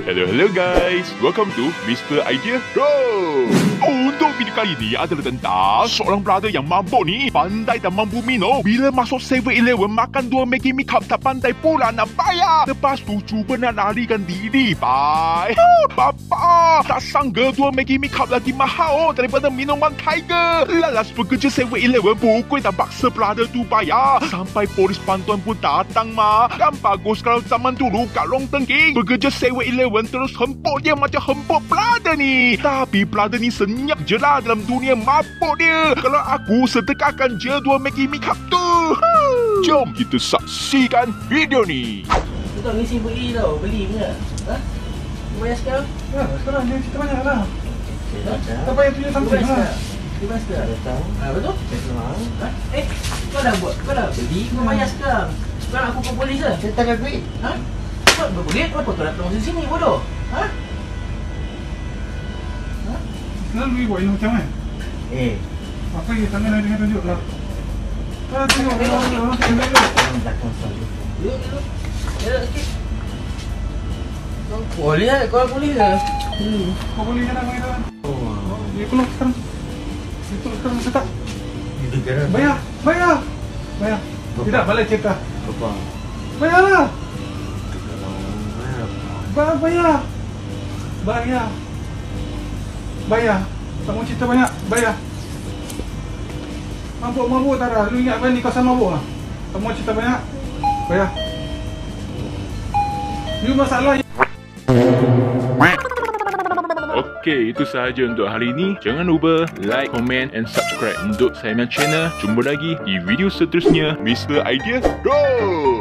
Hello guys, welcome to Mr. Idea Go. Untuk video kali ini adalah tentang seorang brother yang mabuk ni, pandai dan mampu minum. Bila masuk 7-Eleven makan 2 Maggi Mee Cup, tak pandai pula nak bayar. Lepas tu cuba nak larikan diri. Bye. Bapa, tak sangka 2 Maggi Mee Cup lagi mahal daripada minuman Tiger. Lalas pekerja 7-Eleven pukul dan paksa brother tu bayar. Sampai polis bantuan pun datang mah. Kan bagus kalau zaman dulu kat Long Tengking, pekerja 7-Eleven terus hempuk dia macam hempuk brother ni. Tapi brother ni senyap je lah dalam dunia mabuk dia. Kalau aku sedekahkan je 2 Maggi Mee Cup tu. Jom kita saksikan video ni. Tu tak mesti beli tau, beli punya. Ha? Kau bayar sekarang? Ya, sekarang dia cerita banyak lah. Tak Tak payah tunjuk something lah. Kau bayar sekarang? Betul. Ha, betul? Ha? Kau dah buat, kau dah beli, kau bayar sekarang. Sekarang aku pun polis lah. Saya tak ada duit. Ha? Kau berduit, kenapa kau datang dari sini, bodoh? Ha? Selalu buat ini macam mana? Apa yang tangan ada dengan tunjuk lah. Tengok. Belakang selalu. Duduk. Sikit. Boleh lah, kau boleh lah. Kau boleh jalan main jalan. Dia keluar sekarang. Dia keluar sekarang, saya tak. Bayar. Tidak, balik cerita. Bayarlah. Bayar. Tak mau cerita banyak. Bayar. Mabuk tak ada. Lu ingat kan ni kawasan mabuk lah. Tak mau cerita banyak. Bayar. Ni masalah. Okey, itu sahaja untuk hari ini. Jangan lupa like, comment and subscribe untuk saya punya channel. Jumpa lagi di video seterusnya. Mr. Idea Go.